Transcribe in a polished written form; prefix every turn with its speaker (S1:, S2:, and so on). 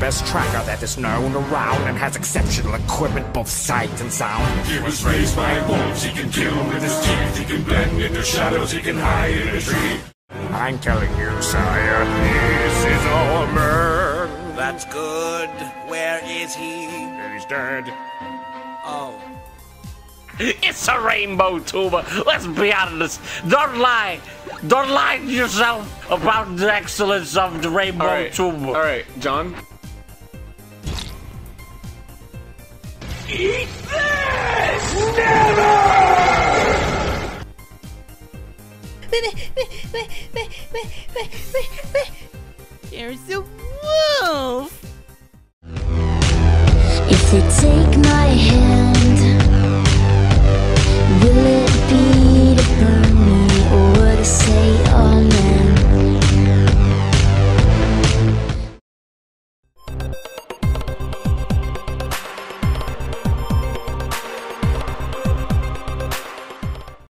S1: best tracker that is known around and has exceptional equipment, both sight and sound.
S2: He was raised by wolves, he can kill with his teeth, he can blend into shadows, he can hide in a tree.
S1: I'm telling you, sire, this is our man.
S3: That's good. Where is he?
S1: He's dead.
S3: Oh.
S4: It's a rainbow tuber. Let's be honest. Don't lie. Don't lie to yourself about the excellence of the rainbow tuber.
S5: All right, John.
S4: Eat this! Never!
S6: There's a wolf.
S7: If you take my hand